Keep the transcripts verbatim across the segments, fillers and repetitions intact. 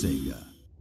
Sega.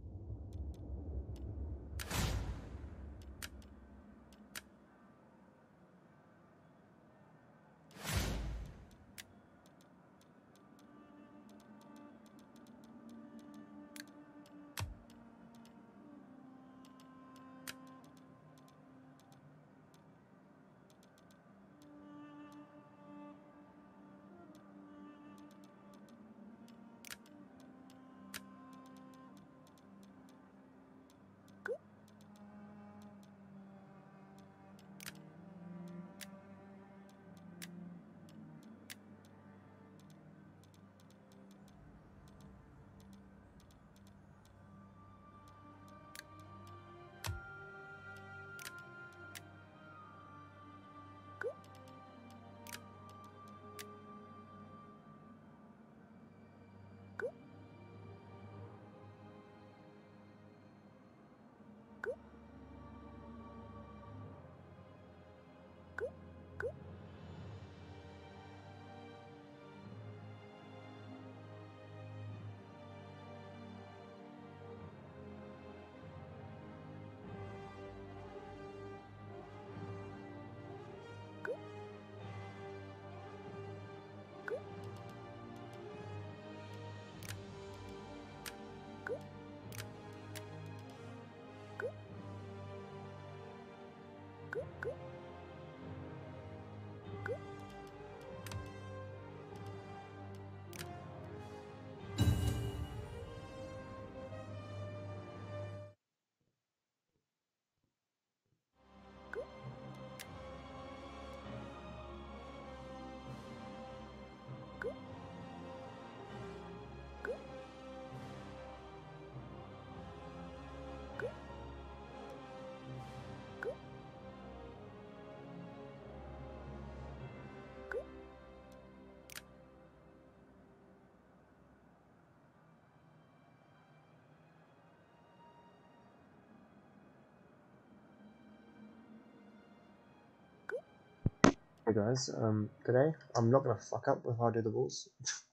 Hey guys, um, today I'm not gonna fuck up with how I do the balls,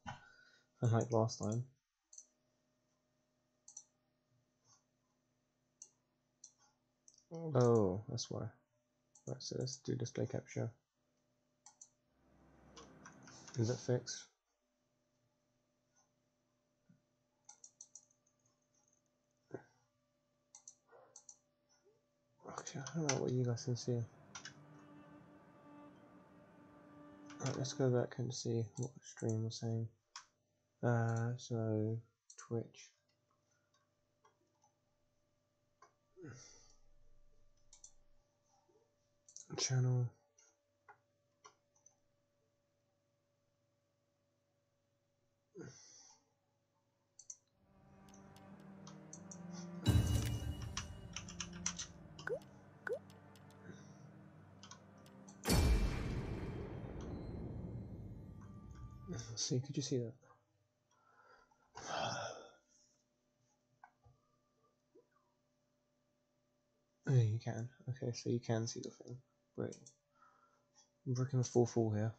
unlike last time. Oh, that's why. Right, so let's do display capture. Is it fixed? Okay, I don't know what you guys can see. Right, let's go back and see what the stream was saying. Uh, so Twitch. Channel. Let's see, could you see that? Oh, you can. Okay, so you can see the thing. Great. I'm working with full full here.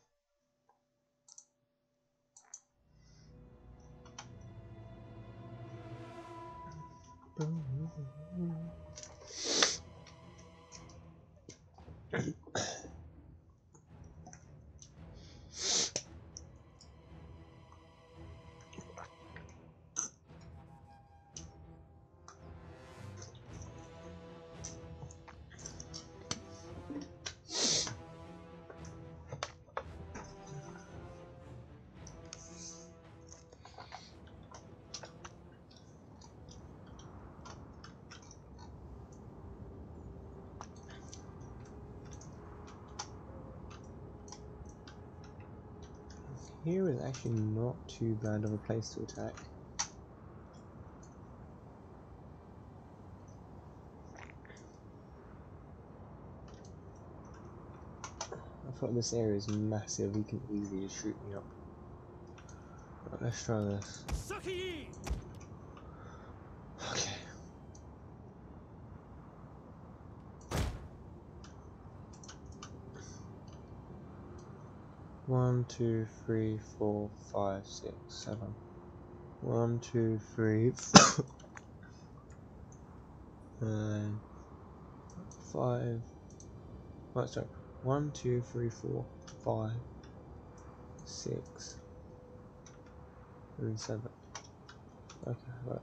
Here is actually not too bad of a place to attack. I thought this area is massive, he can easily just shoot me up. Right, let's try this. Okay. One, two, three, four, five, six, seven. One, two, three, and five. Right, so one, two, three, four, five, six, and seven. Okay, right.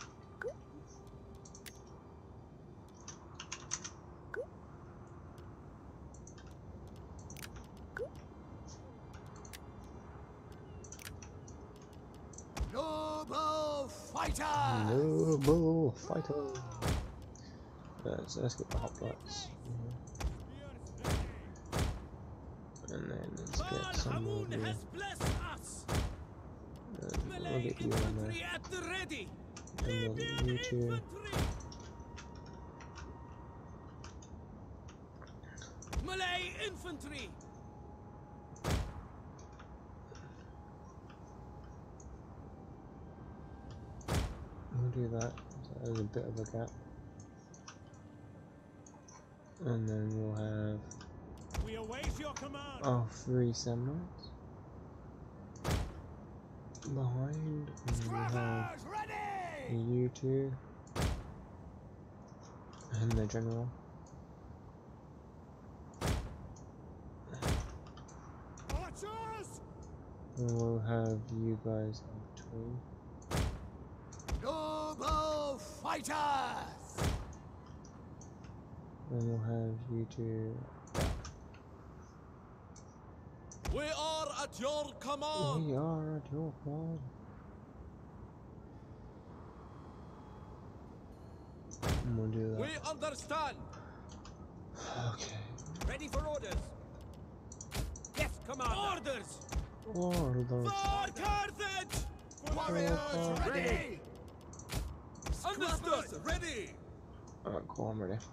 Noble fighter! Noble fighter! Uh, so let's get the hoplites. And then let's get some more here. Has blessed us. And we'll get you on there. At the ready. And we'll get you two. Malay infantry. We'll do that. So there's a bit of a gap. And then we'll have We await your command. our three samurais behind, and then we'll have Ready. you two and the general. Archers. And we'll have you guys in between. Noble fighters. And we'll have you two. We are at your command. We are at your command. And we'll do that. We understand. Okay. Ready for orders. Yes, commander. Orders. Orders. For Carthage. Warriors For ready. Understood. Ready. Alright, cool, I'm ready.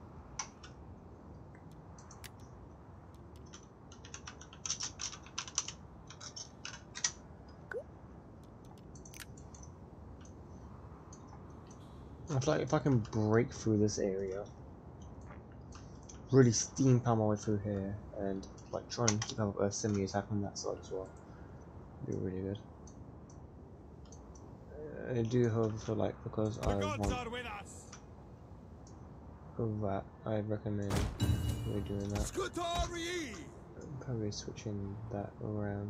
I feel like if I can break through this area, really steam power my way through here, and like try and keep up a semi attack on that side as well, it'd be really good. Uh, I do however feel like because I want of that, I recommend we're doing that. I'm probably switching that around.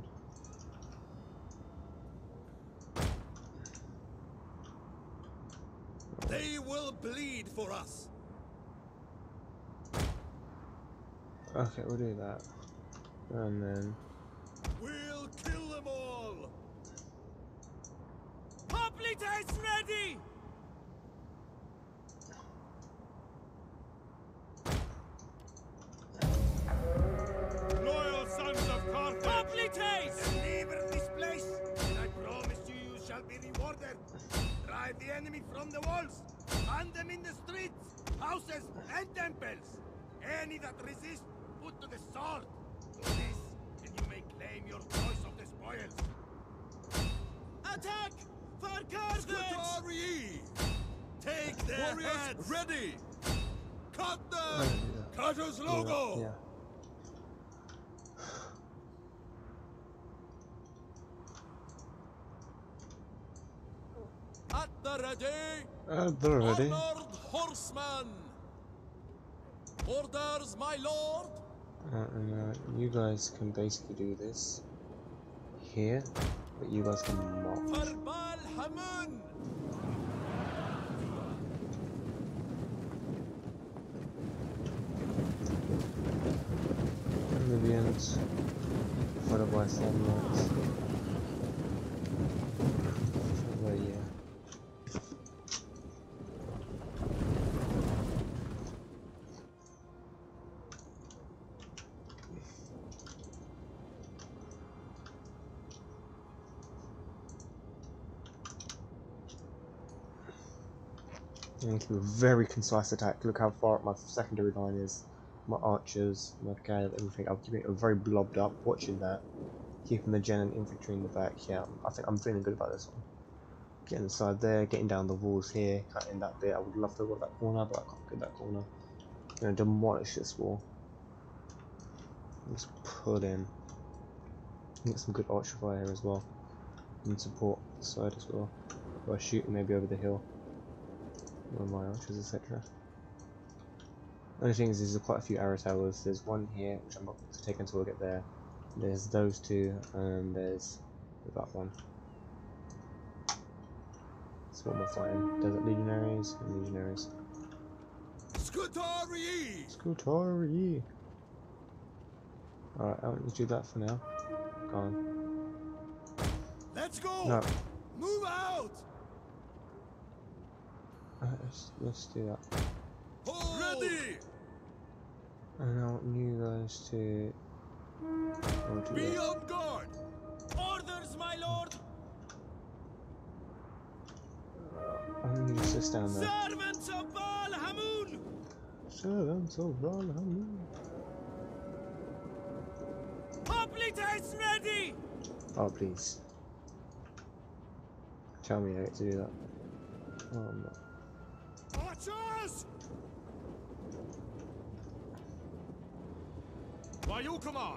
They will bleed for us. Okay, we'll do that. And then We'll kill them all. Hoplites ready. Loyal sons of Carthage. Hoplites. Deliver this place, and I promise you, you shall be rewarded. Drive the enemy from the walls. Hunt them in the streets, houses, and temples. Any that resist, put to the sword. Do this, and you may claim your choice of the spoils. Attack! For Carthage! Take their Warriors heads! Ready! Cut them! oh, yeah. Carter's logo! Yeah. At the ready! At the ready. Honored horseman! Orders, my lord! Alright, and uh, you guys can basically do this here, but you guys can march. Farbal Hamun! Libyans, followed by Samnites. But yeah. And keep a very concise attack. Look how far up my secondary line is. My archers, my guard, everything. I'm keeping it very blobbed up. Watching that, keeping the gen and infantry in the back. Yeah, I think I'm feeling good about this one. Getting inside there, getting down the walls here, cutting that bit. I would love to go that corner, but I can't get that corner. I'm gonna demolish this wall. Just pull in. Get some good archer fire here as well, and support the side as well by shooting maybe over the hill. Or my archers, et cetera. Only thing is, there's quite a few arrow towers. There's one here, which I'm not going to take until we get there. There's those two, and there's that one. So what am I fighting? Desert Legionaries and Legionaries. Scutari! Scutari! Alright, I want you to do that for now. Go on. Let's go! No. Move out! Uh, let's, let's do that. Hold. Ready! And I want you guys to... I'll do Be that. on guard! Orders, my lord! I want you to sit down there. Servants of Baal Hamun! Servants of Valhalla. Hoplites ready! Oh, please. Tell me I get to do that. Oh, I'm not. Archers! By your command!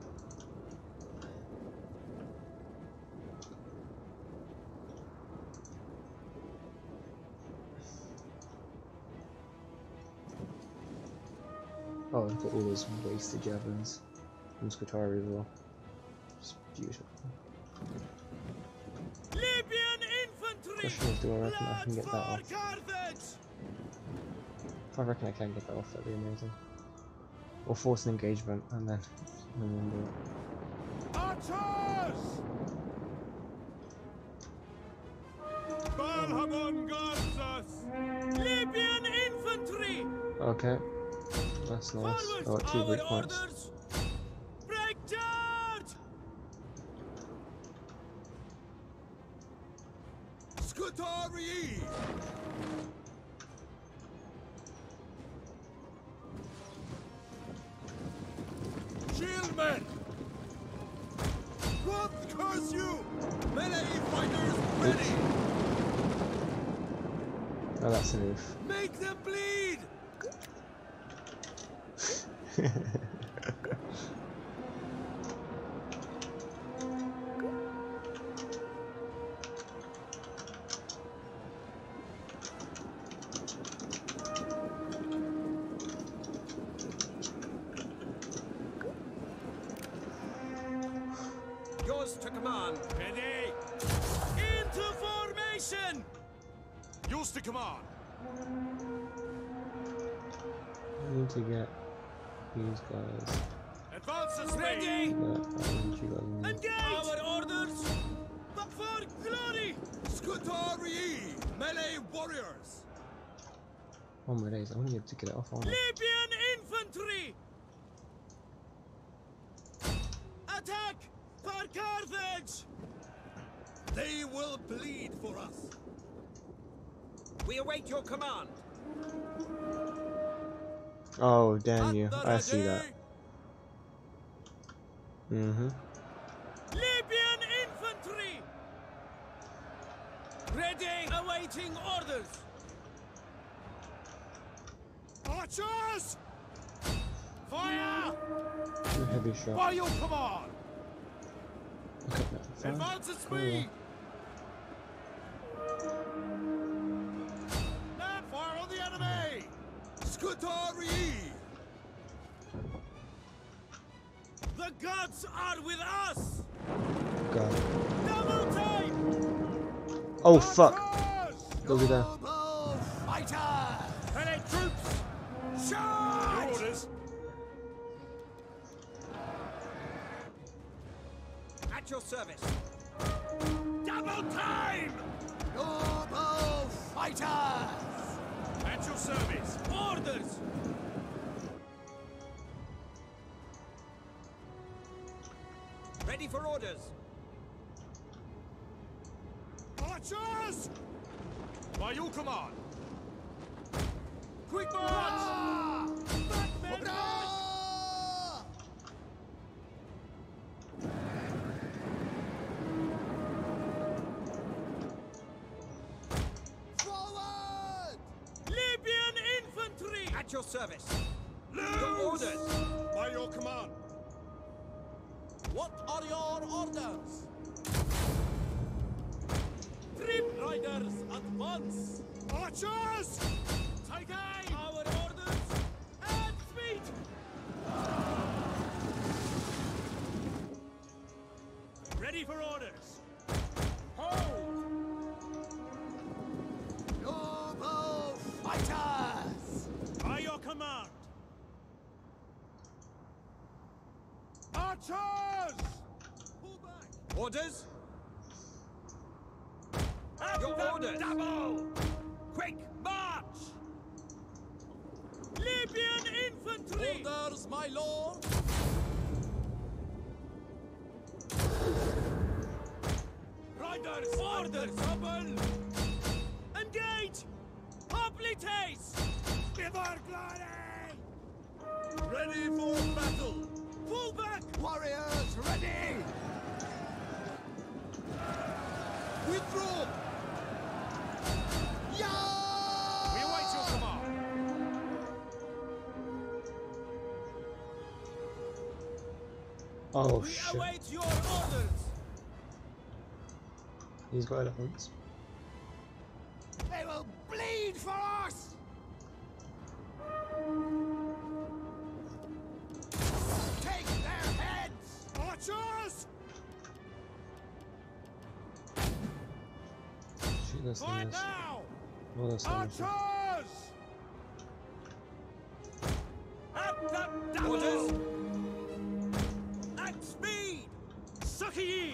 Oh, look at all those wasted javelins. From Scutari as well. It's beautiful. Libyan infantry! Question is, do I reckon I can get that off? Carthage! I reckon I can get that off, that'd be amazing. Or force an engagement, and then, and then do it. Archers! Baal Hamun guards us! Libyan infantry! Okay. That's nice. I got two break points. Orders! Break charge! Scutari! Shieldmen! God curse you! Melee fighters ready! Oh, that's a move. Make them bleed! Yours to command. Ready. Into formation. Yours to command. I need to get these guys. Advance as ready. Yeah, I need you guys. Engage. Our orders. But for glory. Scutari. Melee warriors. Oh my days, I want to be able to get it off, aren't I? Libyan infantry. Attack for Carthage. They will bleed for us. We await your command. Oh, damn you. I see that. Mm-hmm. Libyan infantry! Ready, awaiting orders! Archers! Fire! Two heavy shot. By your command! Okay, no, fine. Advance at Cool. speed! Now fire on the enemy! Scutari! The gods are with us! God. Double time! Oh, fuck. Go be there. Global fighter! Allied troops! Charge! Your orders. At your service. Double time! Global fighters! At your service. Orders! Ready for orders. Archers! By your command. Quick march! Back, men, march! Forward! Libyan infantry! At your service. Your orders. By your command. What are your orders? Trip riders, advance! Archers! Take aim! Our orders! And speed! Ready for orders! Hold! Noble fighters! By your command! Archers! Pull back! Orders? At your orders! Double! Quick march! Libyan infantry! Orders, my lord! Riders! Orders! Double! Engage! Hoplites! Give our glory! Ready for battle! Pull back! Warriors, ready! Withdraw! Yeah! We await your command! Oh we shit. await your orders! He's got elephants. They will bleed for us! Take their heads! Archers! Shoot those Fight things. now! Oh, those things. Archers! At the double! At speed! Succor ye!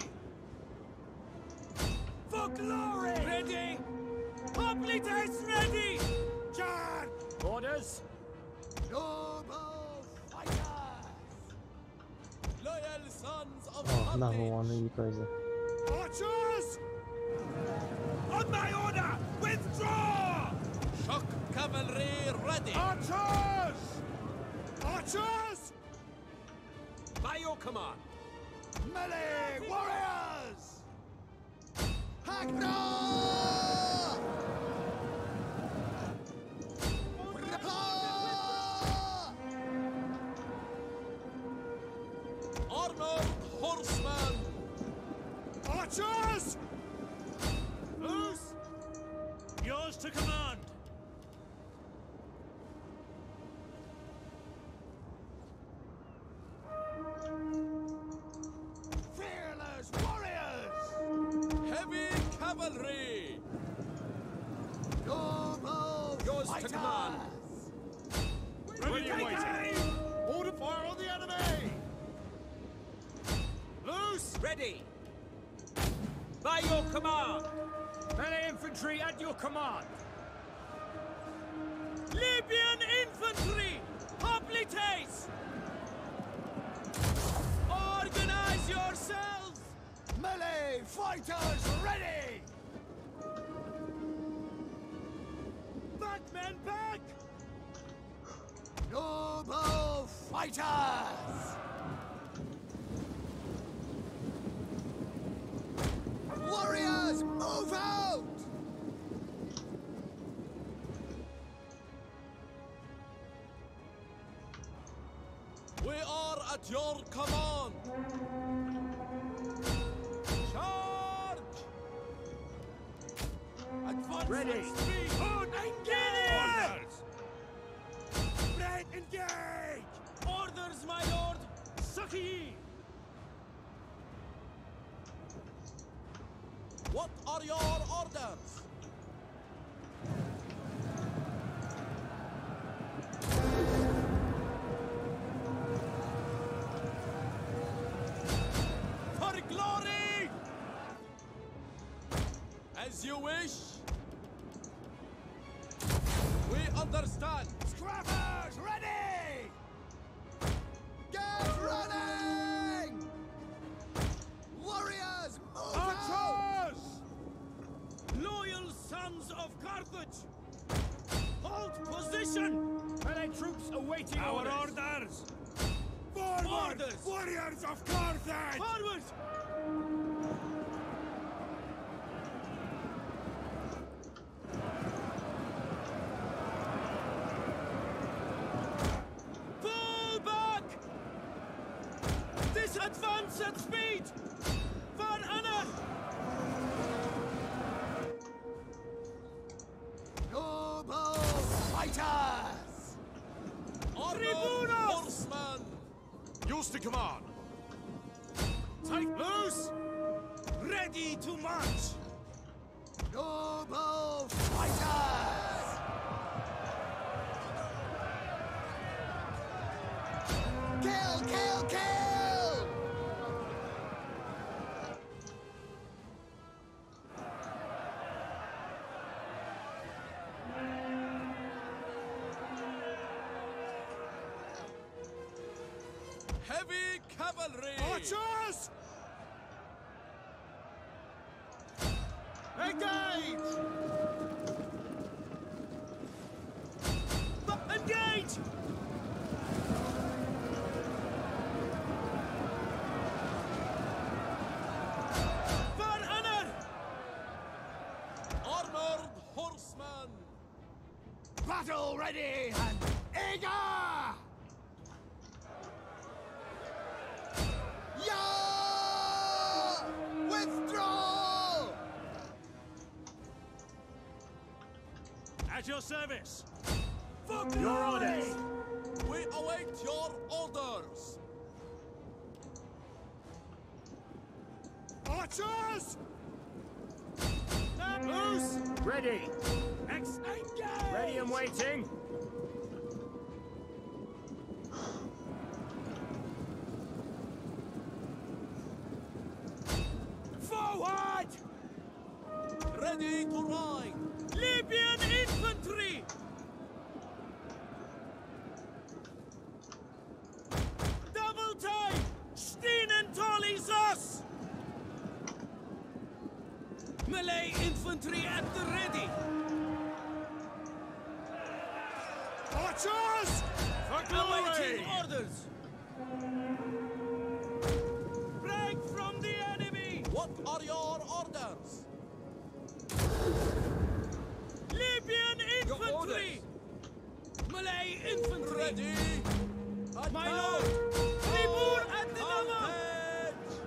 For glory! Ready! Hoplites ready! Charge! Orders! Noble fighters! Loyal sons of Oh, another Carthage! one. Are you crazy? Archers! On my order! Withdraw! Shock cavalry ready! Archers! Archers! By your command! Melee warriors! Hagna! Armored horsemen! Archers! Loose! Yours to command! Fearless warriors! Heavy cavalry! Noble Yours fighters. To command! Ready and waiting! Order fire on the enemy! Loose! Ready! By your command! Melee infantry at your command! Libyan infantry! Hoplites! Organize yourselves! Melee fighters ready! Back, men, back! Noble fighters! Warriors, move out! We are at your command! Charge! Advance ready! On engage! Spread engage! Orders, my lord! Succor ye! What are your orders? For glory! As you wish. We understand. Scrappers, ready! Get running! Warriors, move out! Loyal sons of Carthage! Hold position! Melee troops awaiting our orders! orders. Forward! Orders. Warriors of Carthage! Forward! Fall back! This advance at speed! For honor! Fighters! Tribunos! Horseman! Yours to command. Take loose! Ready to march! Noble fighters! Kill, kill, kill! Heavy cavalry! Archers! Engage! Engage! For honor! Armored horseman! Battle ready and eager! Yeah! Withdraw! At your service. For Your glory! orders. We await your orders! Archers! Loose! Ready. Ex engage! Ready and waiting. Forward! Ready to ride! Libyan infantry! Double time! Stenen Tolizos! Malay infantry at the ready! Archers! For Awaiting glory. orders! Break from the enemy! What are your orders? Libyan infantry! Malay infantry! Ready! My Attack! lord! Tribune at the number! Advantage!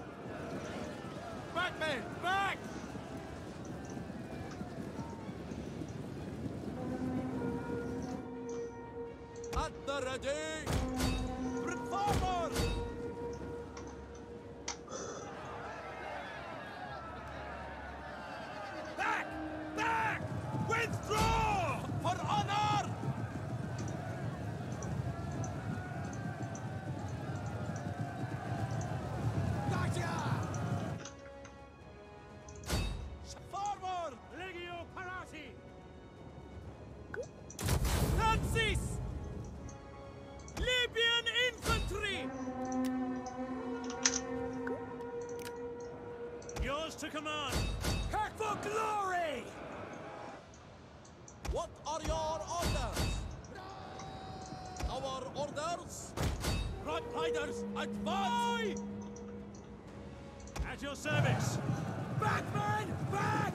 Back, men! Back! At the ready! Bring forward! Back! Back! Withdraw! For honor! Gotcha! Forward! Legio Parati. Nazis! Libyan infantry! Yours to command. Heck for glory! What are your orders? Our orders? Right riders, advance! At your service. Back, men! Back!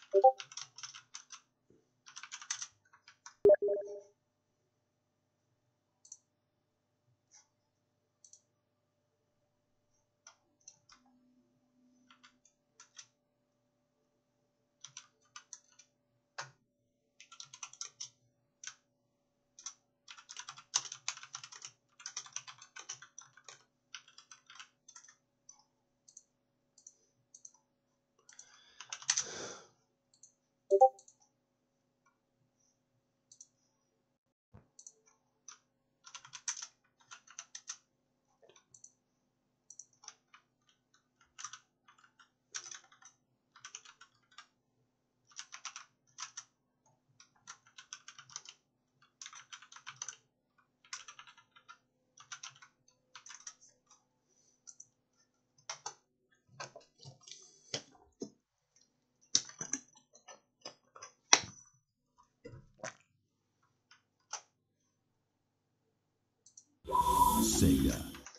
Sega.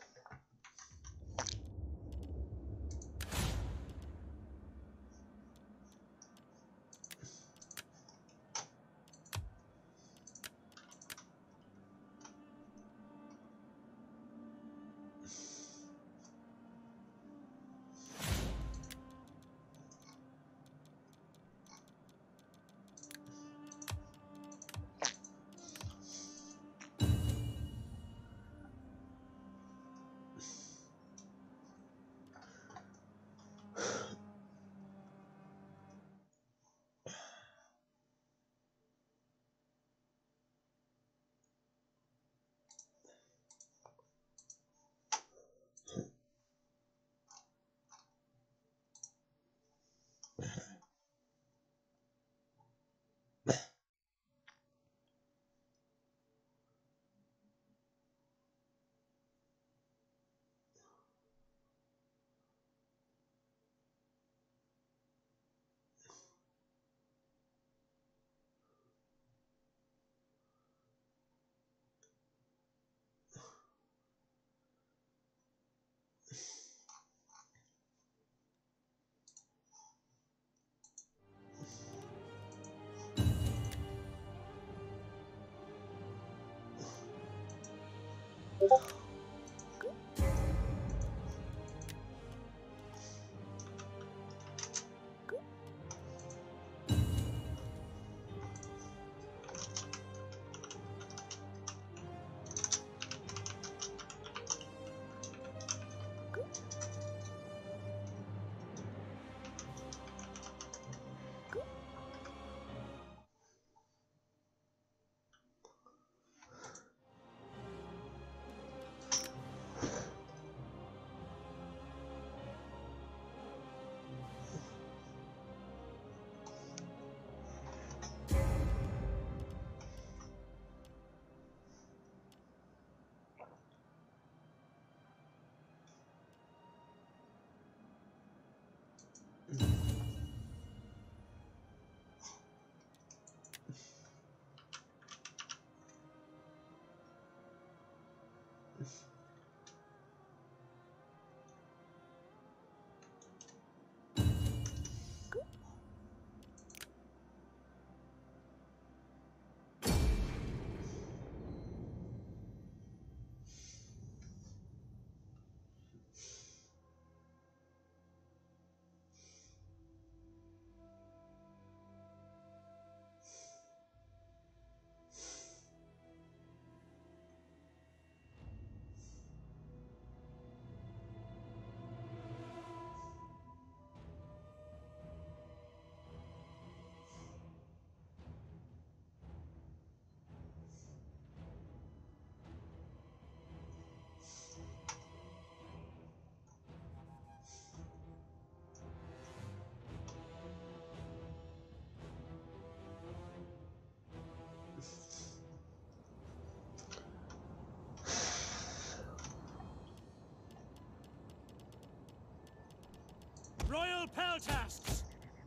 Royal Peltasks!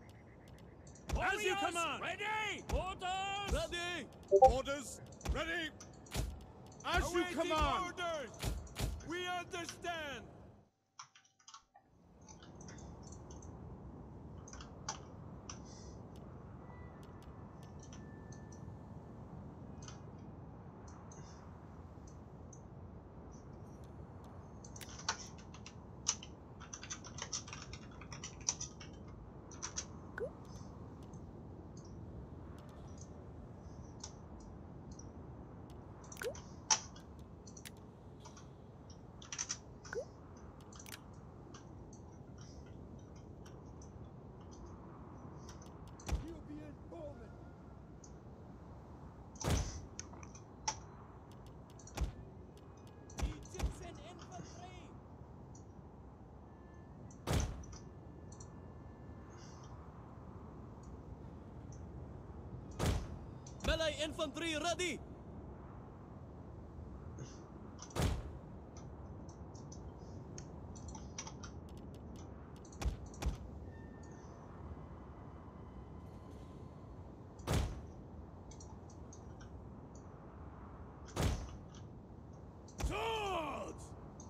As you command! Ready! Orders! Ready! Orders ready. As you Awaiting command. orders! We understand! Melee infantry ready! Swords!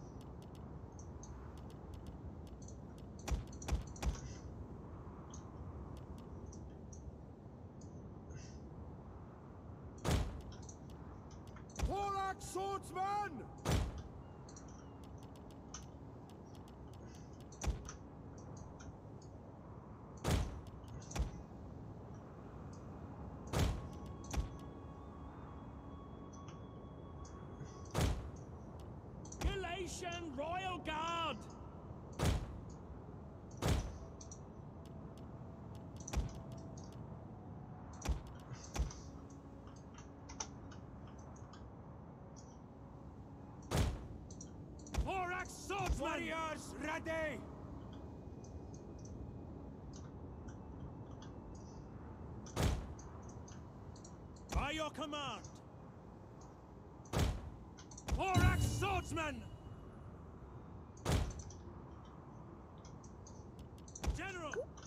Polak swordsman! Galatian Royal Guard! Thorax swordsman! Warriors ready! By your command! Thorax swordsman! General!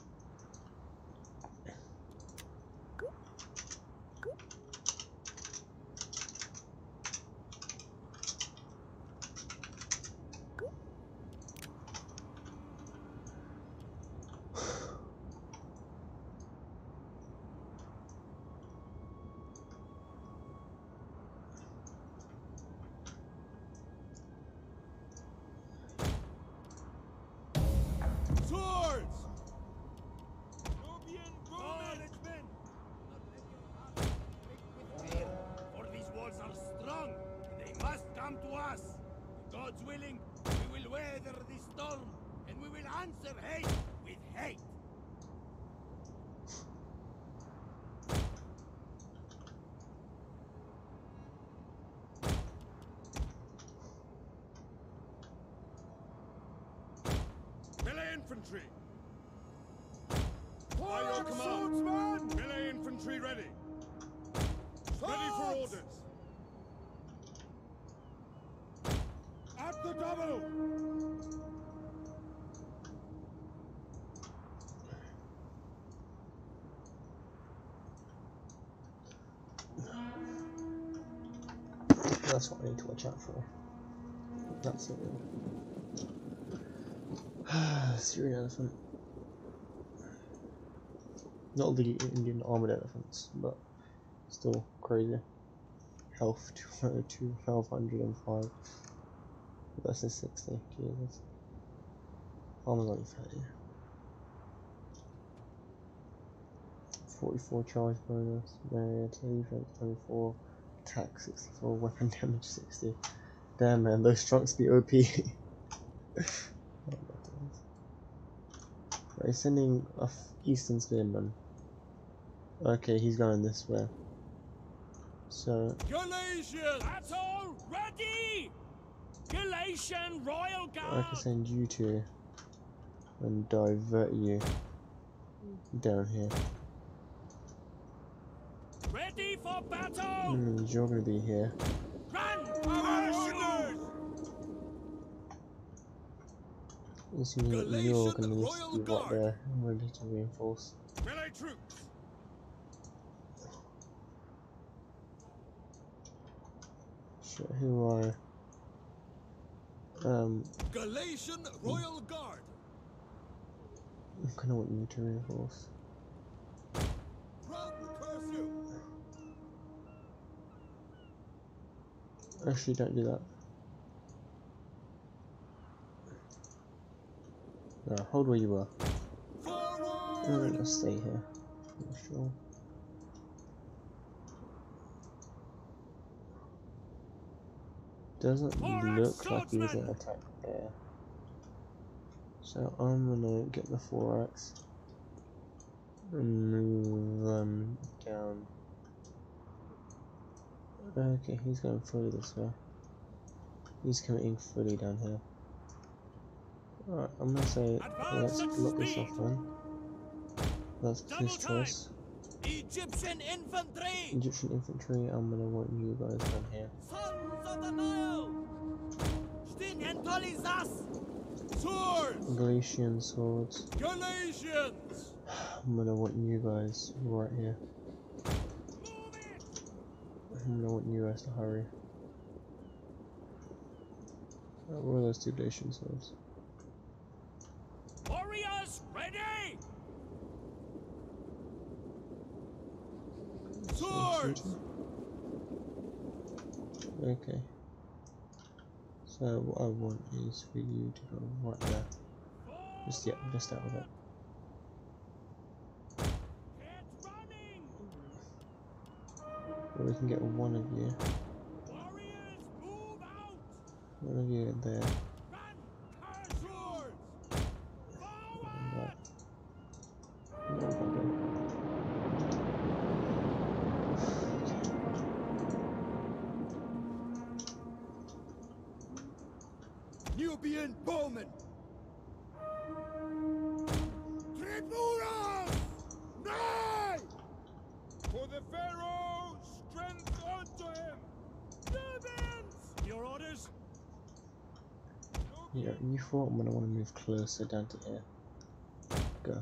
Swords! Nubian Forward, bowmen! men! Not let your hearts break with fear, for these walls are strong, and they must come to us. God's willing, we will weather this storm, and we will answer hate with hate. Melee infantry! By your command! Swordsman! Melee infantry ready! Ready for orders! At the double! That's what I need to watch out for. That's it. Syrian elephant. Not the Indian armored elephants, but still crazy. Health two twelve hundred and five versus sixty. Jesus. Armor's only thirty. forty-four charge bonus, melee defense twenty-four, attack sixty-four, weapon damage sixty. Damn man, those trunks be O P. Oh my goodness. Right, he's sending a f Eastern Spearman. Okay, he's going this way. So, Galatians! Battle ready! Galatian Royal I Guard! can send you two and divert you down here. Ready for battle! That means you're going to be here. Run! Mercenaries! This means that you're going to need to be right there and ready to reinforce. Melee troops! Shit, who are um Galatian Royal Guard! I kinda want you to reinforce. Proud to curse you! Actually don't do that. No, hold where you are. I'm Forward! gonna stay here. I'm sure. Doesn't look like he was an attack there. So I'm gonna get the four axe and move them down. Okay, he's going fully this way. He's committing fully down here. Alright, I'm gonna say let's block this off then. That's his choice. Egyptian infantry! Egyptian infantry, I'm gonna want you guys down here. Sons of the Nile! Stinentolizas! Swords! Galatian swords. Galatians! I'm gonna want you guys right here. Move it! I'm gonna want you guys to hurry. Uh, where are those two Galatian swords? Warriors ready! Swords! Okay. So what I want is for you to go right there. Just yeah, just out of it. Get running! Or we can get one of you. Warriors move out! One of you there. Run! Curse swords! Forward! And that. No, okay. Nubian bowmen! Triburas! Nay! For the Pharaoh, strength unto him! Nubians! Your orders? Yeah, you thought I'm gonna want to move closer down to here. Go.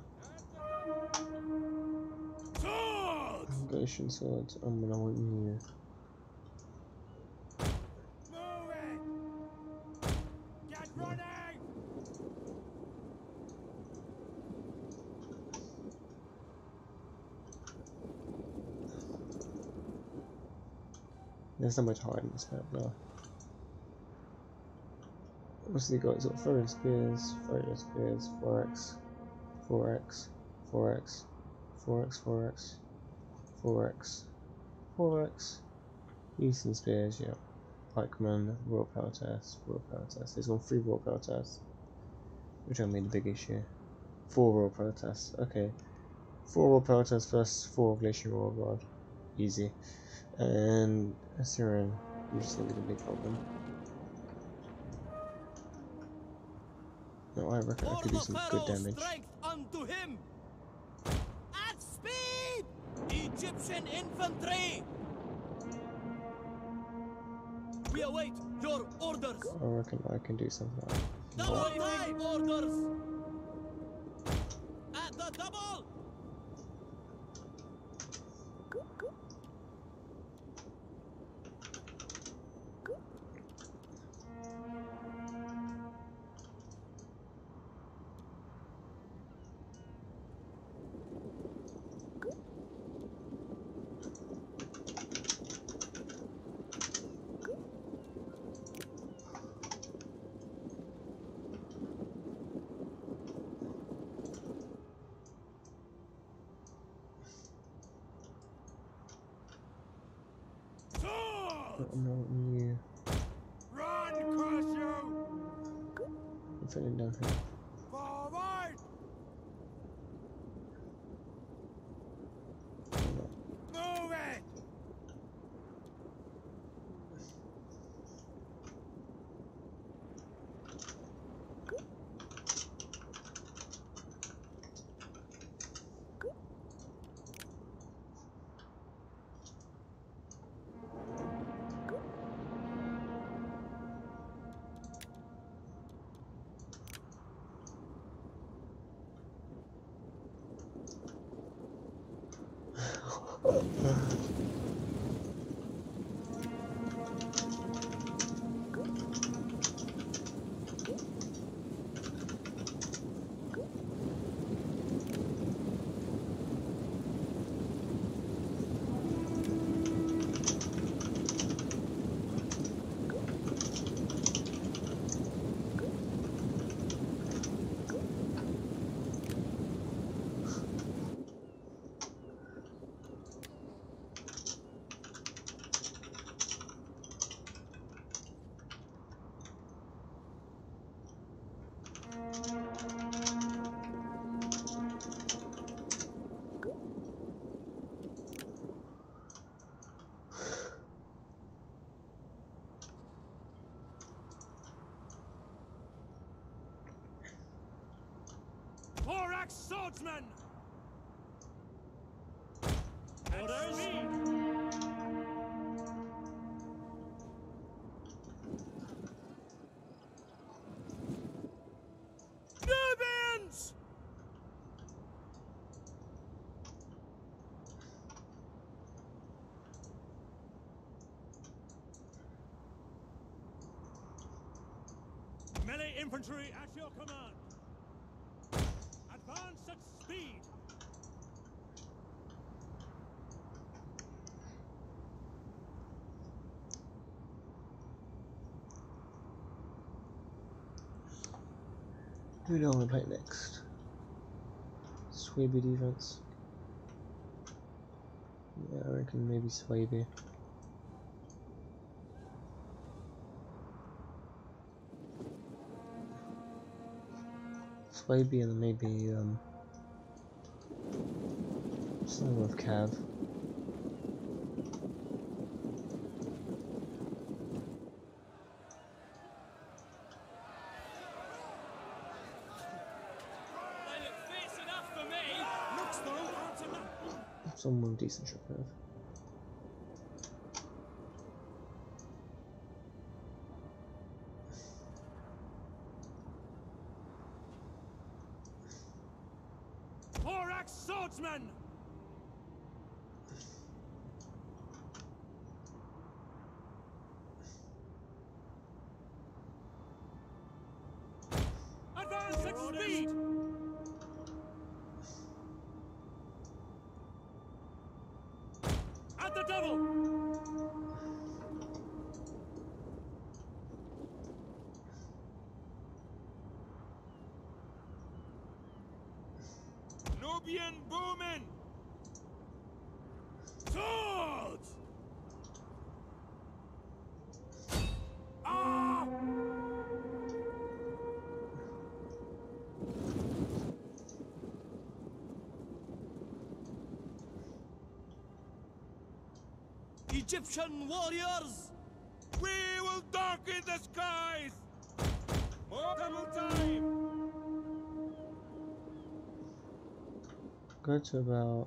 Swords! Galatian swords, I'm gonna want you. Move it! Get running! There's not much hide in this map now. Obviously, got sort of throwing spears, throwing spears, four x, four x, four x, four x, four x, four x, four x, Eastern spears, yeah. Pikeman, Royal Power Test, Royal Power Test. There's gone three Royal Power Tests, which I made a big issue. Four Royal Power Tests, okay. Four Royal Power Tests first, four Glacier Royal Guard. Easy. And Assyrian, you're just gonna be the big problem. No, I reckon I could do some good damage. Strength unto him! At speed! Egyptian infantry! We await your orders! I reckon I can do something like that. Double time orders! At the double! I'm not you. Run, curse you! I'm feeling down here. Forward! Move it! Four axe swordsman! Infantry at your command. Advance at speed. Who do I want to play next? Swaby defense. Yeah, I reckon maybe Swaby. Swaby and then maybe um something with Cav. Someone with decent shot curve. Horax swordsman! Advance at speed! At the double! Nubian Bowman! Swords! Ah! Egyptian warriors! We will darken the skies! More double time! Go to about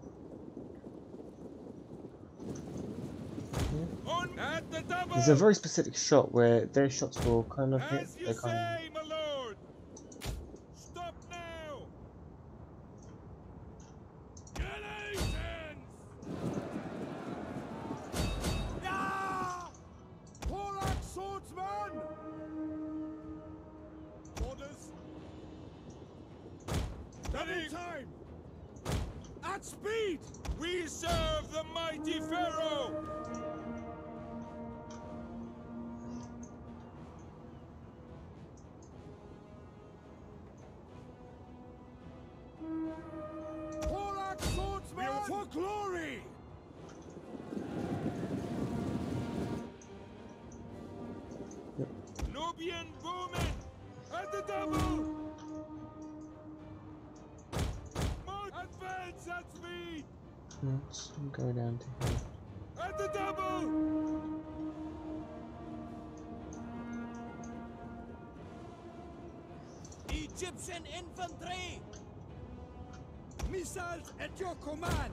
On at the double! there's a very specific shot where their shots will kind of hit. As you They kind of say, my lord! Stop now! Galatians! Ah! Horax swordsman! Orders! Double time! At speed! We serve the mighty Pharaoh! Horax swordsman! For glory! Yep. Nubian bowman! At the double! More advance at speed! let's go down to here. At the double! Egyptian infantry! Missiles at your command!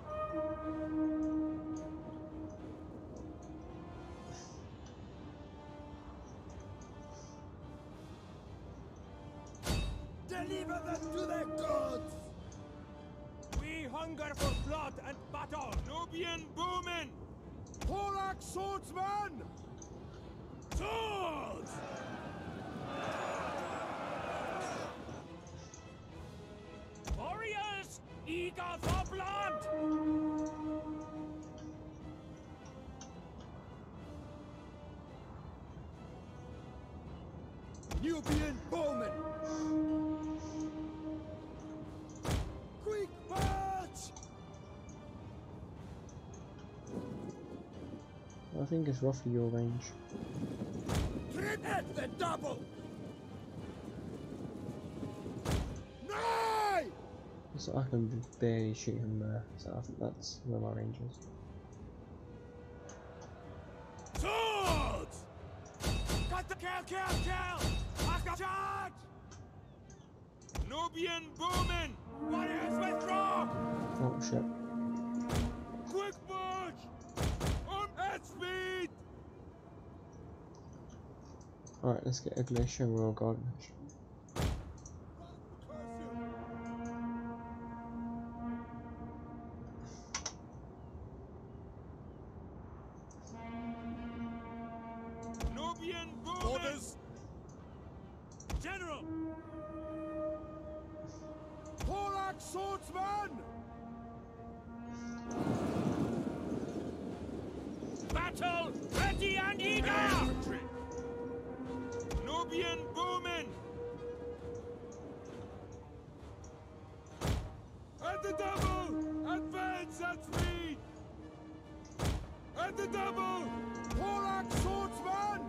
Deliver them to their gods! We hunger for blood and battle! Nubian bowman! Horax swordsman! Swords! Warriors! Eager for blood! Nubian bowmen! Quick march! I think it's roughly your range. Trip at the double! Nay! So I can barely shoot him there, so I think that's where my range is. Swords! Got the kill, kill, kill! I got charge! Nubian bowman! Warriors withdraw! Oh shit. Quick march! On at speed! Alright, let's get a Glacier Royal Guard. Nubian bowman! Orders! General! Polak swordsman! Battle ready and eager! Infantry! Nubian bowmen! At the double! Advance at speed! At the double! Polak swordsman!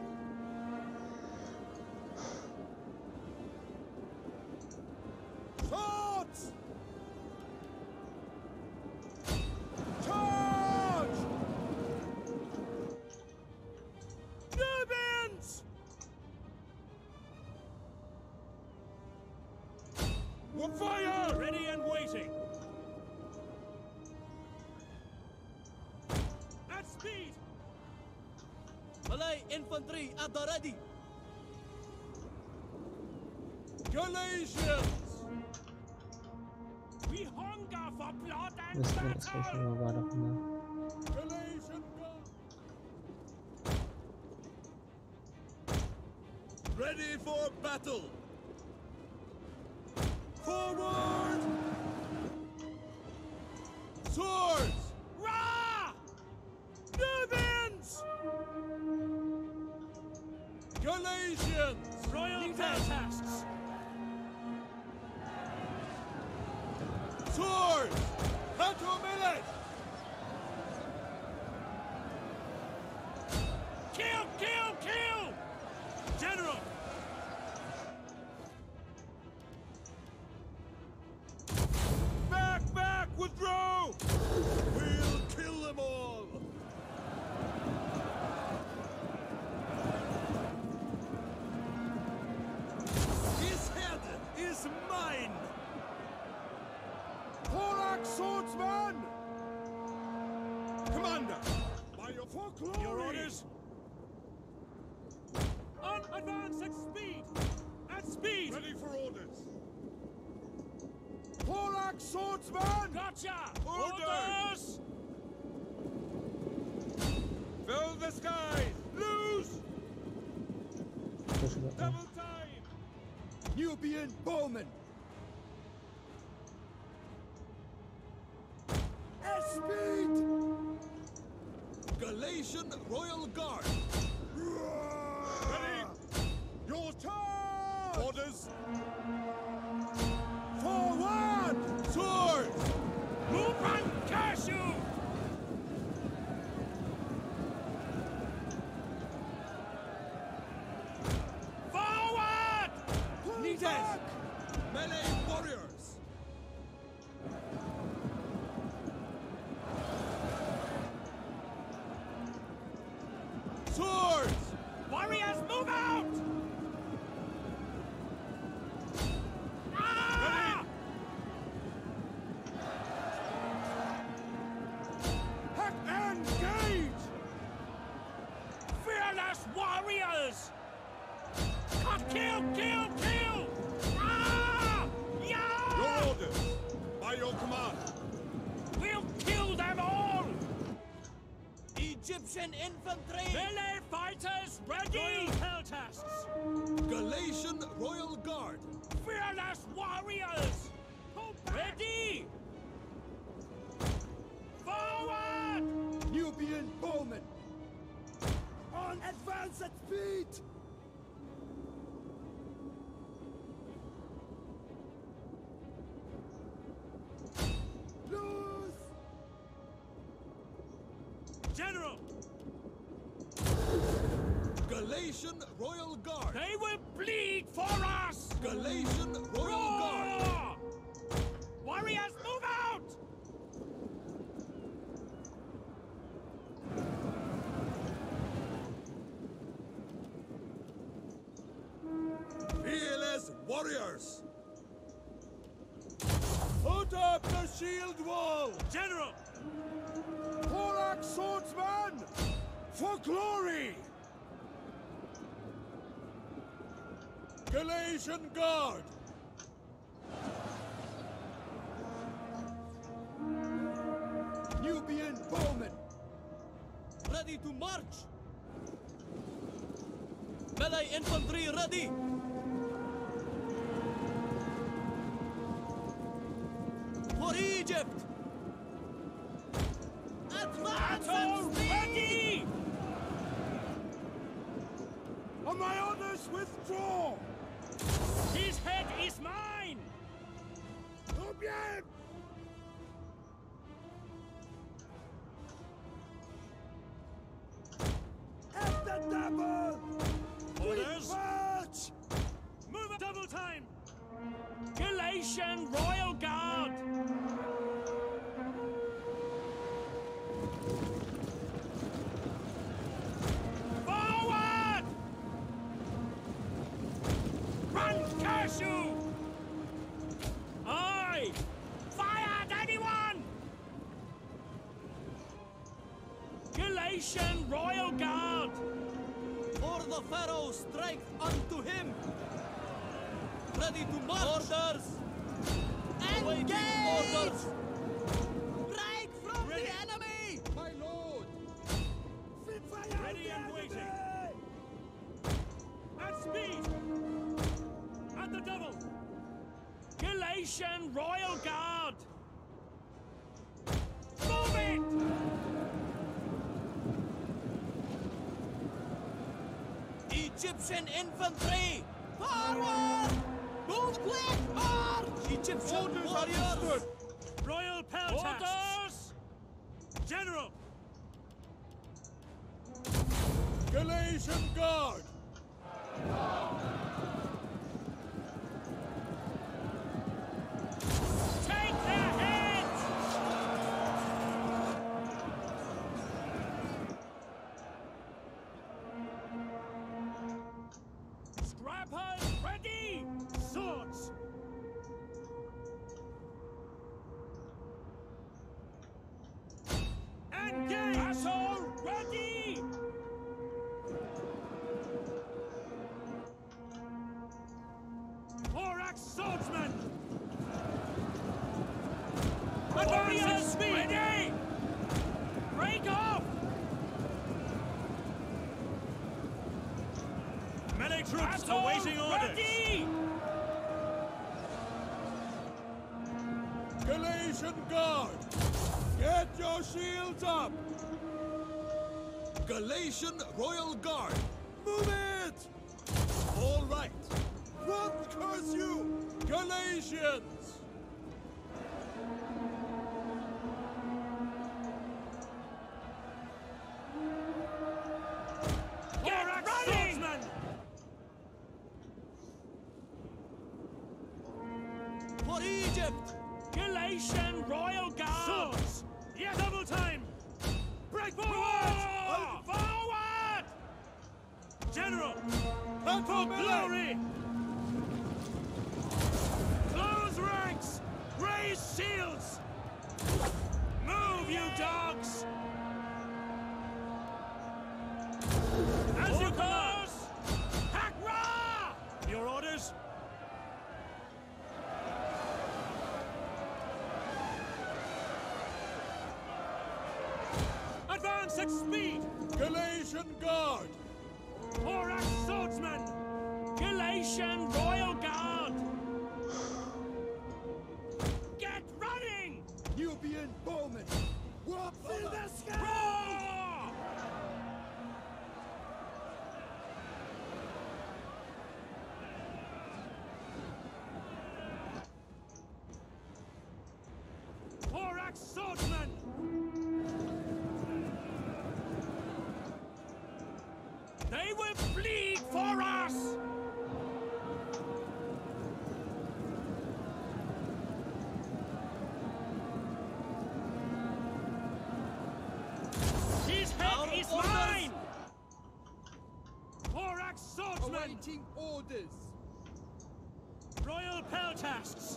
Swords! Charge! Nubians! Fire! Ready and waiting! At speed! Malay infantry at the ready. Galatians! We hunger for blood and This next station battle! will right up in there. Galatian guard! Ready for battle! Forward! Swords! Ra! Nubians! Galatians! Royal tasks! Swords! Canto millet! Kill, kill, kill! General! Back, back, withdraw! We'll kill them all! His head is mine! Polak swordsman! Commander! By your for glory! Your orders? On advance at speed! At speed! Ready for orders! Polak swordsman! Gotcha! Orders! Fill the skies! Loose! Push it up there. Double time! Nubian bowman! At speed! Galatian Royal Guard! Ready! Your turn! Orders! Forward! Swords! Move and curse you! Forward! Pull Needed! back! Melee warriors! Swords! Warriors, move out! Ah! Hack and gauge! Fearless warriors! Cut, kill, kill, kill! Ah! Yeah! Your orders, by your command. We'll kill them all! Egyptian infantry. Melee fighters ready! Royal hell tasks! Galatian Royal Guard! Fearless warriors! Ready! Forward! Nubian bowman! On advance at speed! Loose! General! Galatian Royal Guard! They will bleed for us! Galatian Royal Guard! Warriors, move out! Fearless warriors! Put up the shield wall! General! Polak swordsman! For glory! Galatian Guard! Nubian bowman! Ready to march. Melee infantry ready. Egypt! Advance Battle and speed! ready! On my orders, withdraw! His head is mine! Tout bien! At the double! Orders. March! Move a double time! Galatian Royal Guard! Forward! Run, curse you! Aye! Fire at anyone! Galatian Royal Guard! For the Pharaoh, strength unto him! Ready to march! Orders! Awaiting orders! Break from Ready. the enemy! My lord! Fit fire Ready on and the waiting. enemy! At speed! At the double! Galatian Royal Guard! Move it! Egyptian infantry! Forward! Move quick! March! Egyptian warriors! Royal Peltasts! Orders! General! Galatian Guard! Take their heads! Scrappers ready! Swords! Engage! Battle ready! Thorax swordsman! Warriors ready! Break off! Melee troops Battle awaiting orders! Ready! Galatian Guard! Get your shields up! Galatian Royal Guard! Move it! All right! Front curse you! Galatians! Get running! For Egypt! Galatian Royal Guard! Swords! Yes! Double time! Break forward! Forward! General! For glory! Close ranks! Raise shields! Move, you dogs! As you command! Hakra! Your orders? Advance at speed! Galatian Guard! Thorax swordsman! Galatian Royal Guard! Get running! Nubian bowmen! Walk fill the sky! Roar! Thorax swordsman! They will bleed for us! His head Our is orders! mine! Thorax swordsman! Awaiting orders! Royal Peltasts!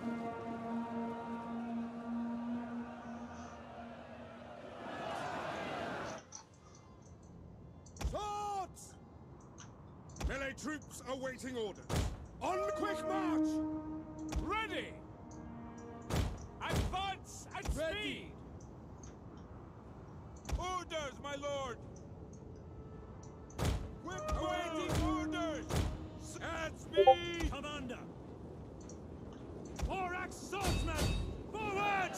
Swords! Melee troops awaiting orders. On quick march! Ready! Advance at Ready. speed! Orders, my lord! Quick awaiting orders! At speed! Commander! Thorax swordsman! Forward!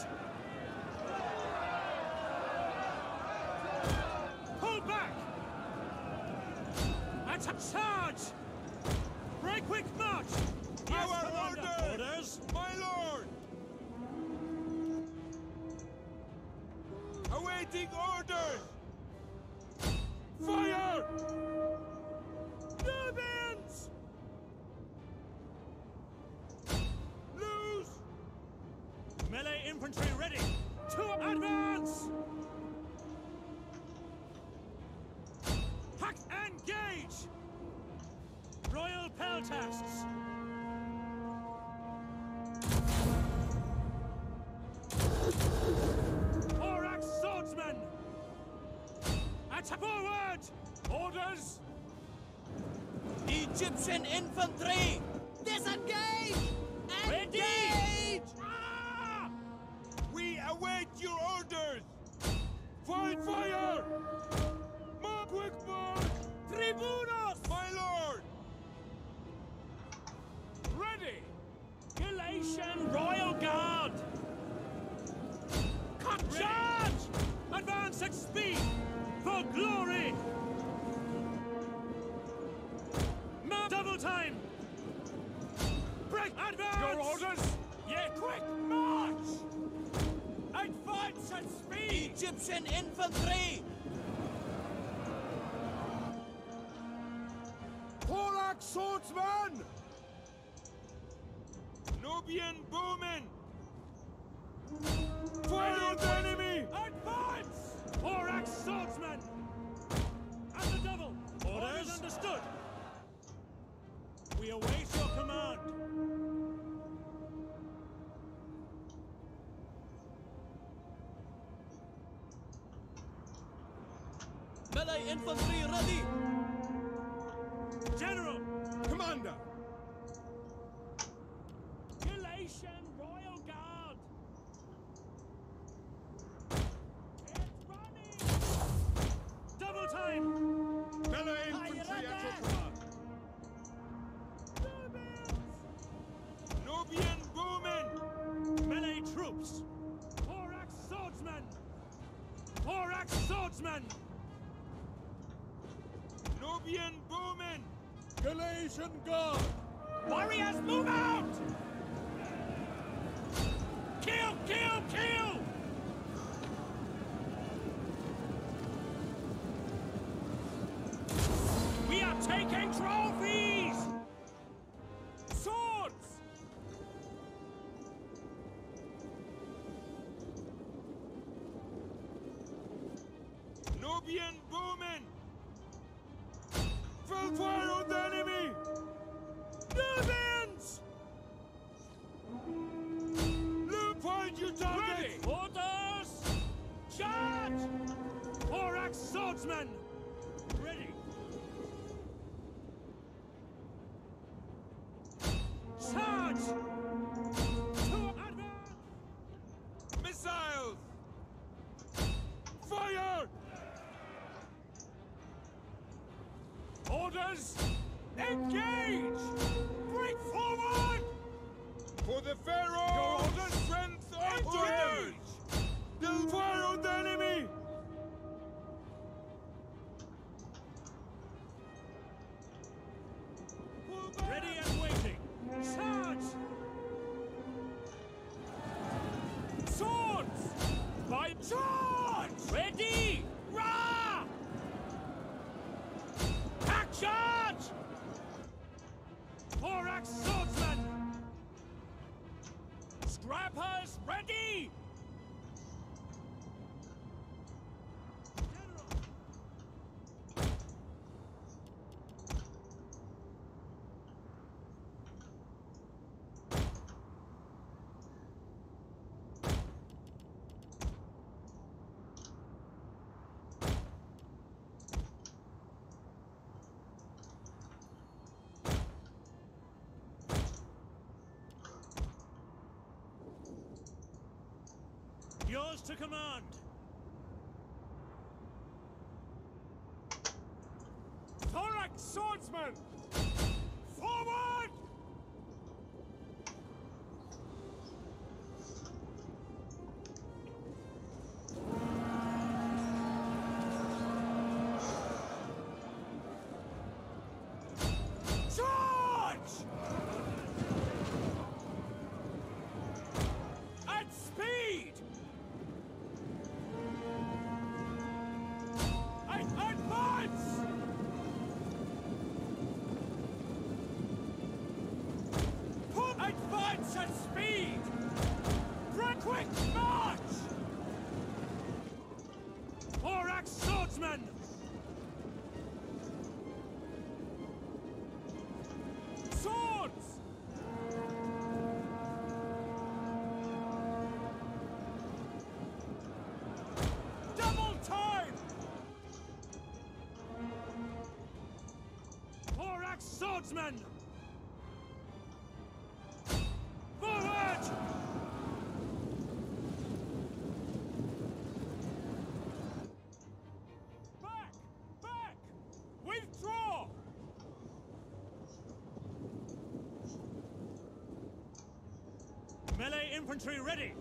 Attack! Charge! Break quick march! Yes, Our Commander. orders! Orders! My lord! Awaiting orders! Fire! Nubians! Loose! Melee infantry ready! To advance! Hack engage! Royal Peltasks! Thorax swordsmen! Attack forward! Orders! Egyptian infantry! Disengage! Ready! Engage! Ah! We await your orders! Fight fire! More quick march! Tribunos! My lord! Ready! Galatian Royal Guard! Cut charge! Advance at speed! For glory! Ma double time! Break! Advance! Your orders? Yeah, quick march! Advance at speed! Egyptian infantry! Thorax swordsman! Nubian bowmen! Fire on the enemy! Advance! Thorax swordsman! At the double! Orders understood! We await your command! Melee infantry ready! General! Commander! Galatian Royal Guard! Get running! Double time! Melee infantry at your command! Nubian bowmen! Melee troops! Thorax swordsmen! Thorax swordsmen! Nubian bowmen! Galatian guard! Warriors, move out! Kill, kill, kill! We are taking trophies! Swords! Nubian bowmen! Fill fire on the enemy! Nubians! Look, find your target! Ready! Orders! Charge! Thorax swordsmen! Ready! Charge! To advance! Missiles! Fire! Orders! Engage! Break forward! For the Pharaoh! Your orders? Strength orders! They'll fire on the enemy! Ready and waiting! Charge! Swords! By charge! Ready! Rah! Hack charge! Thorax swordsman! Scrappers ready! Yours to command. Thorax swordsman! Forward! swordsmen! Swords! Double time! Four-axe swordsmen! Forward! Back! Back! Withdraw! Melee infantry ready!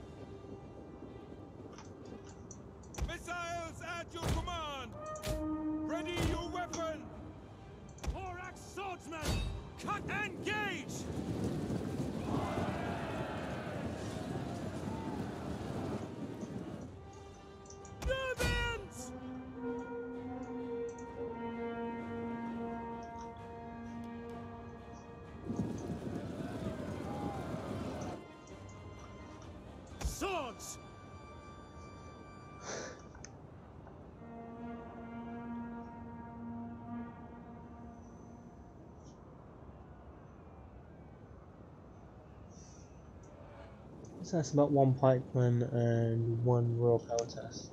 Missiles at your command! Ready your weapon! Four-axe swordsmen! Cut and engage! Nubians! Swords! So that's about one pikeman and one royal power test.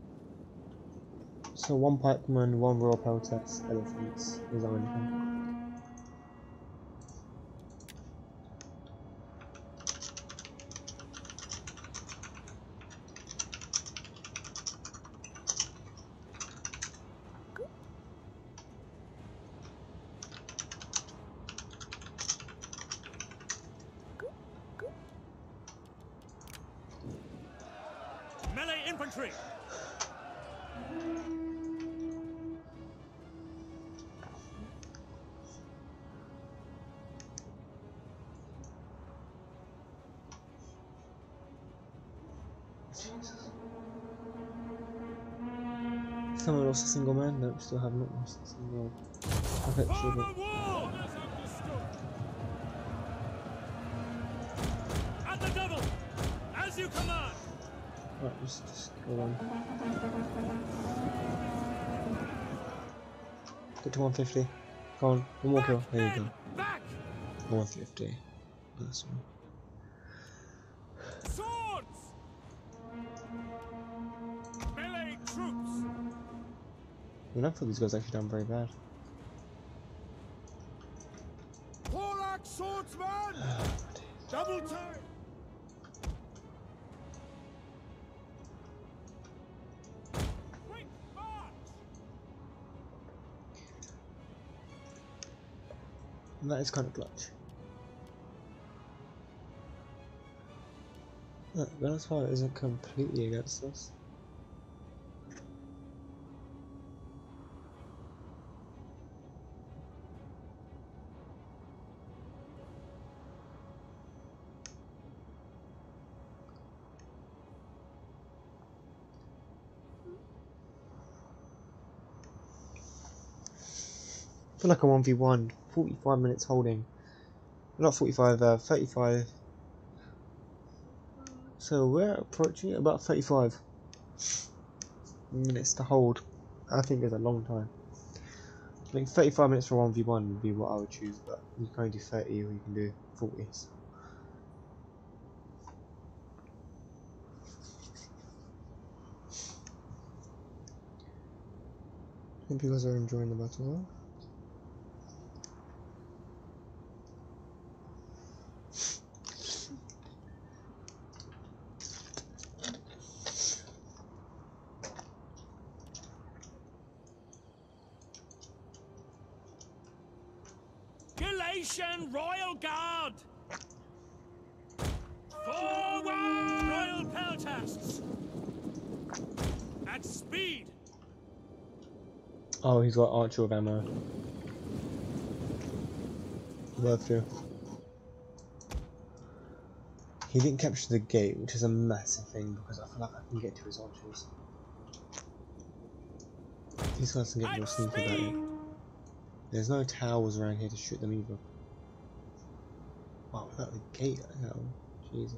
So one pikeman, one royal power test, elephants is our income. Melee infantry! Someone lost a single man? Nope, still have not lost a single. Okay, sure. Form But a wall! At the double! As you command! right, just, just go on. Get to one fifty. Go on, one more kill. There you go. Back! one fifty. That's one. Swords! Melee troops! I mean, I thought these guys actually done very bad. Four-axe swordsman! Double time! Quick march! And that is kind of clutch. Look, Venezuela isn't completely against us. I feel like a one v one, forty-five minutes holding. Not forty-five, uh, thirty-five. So we're approaching about thirty-five minutes to hold. I think it's a long time. I think thirty-five minutes for one v one would be what I would choose, but you can only do thirty or you can do forty. So. Hope you guys are enjoying the battle. Galatian Royal Guard! Forward! Royal Peltasts! At speed! Oh, he's got archer with ammo. Worth to. He didn't capture the gate, which is a massive thing because I feel like I can get to his archers. These guys can get more At sneaky about it. speed! There's no towers around here to shoot them either. Wow, without the gate, hell, Jesus.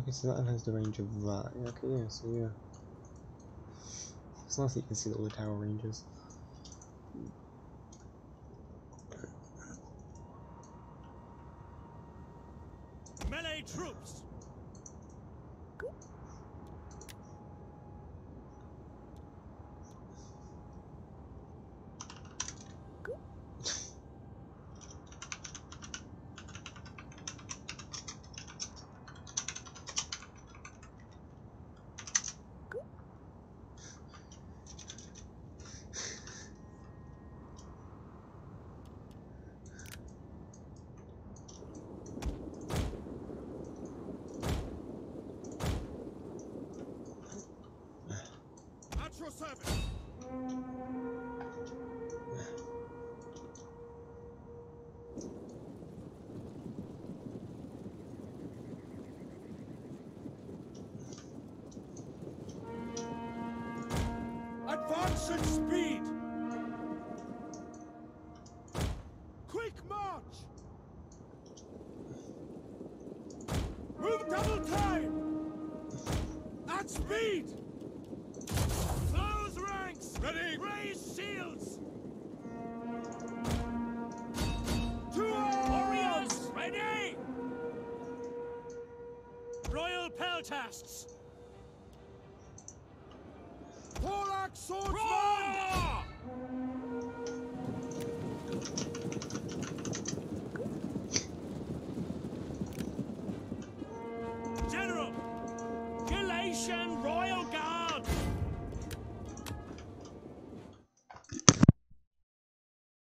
Okay, so that has the range of that. Yeah, okay, yeah, so yeah. It's nice that you can see all the tower ranges. Melee troops! At your service! Advance at speed! Quick march! Move double time! At speed! Close ranks! Ready! Raise shields! To warriors! Ready! Royal peltasts! Polak swordsman! General! Galatian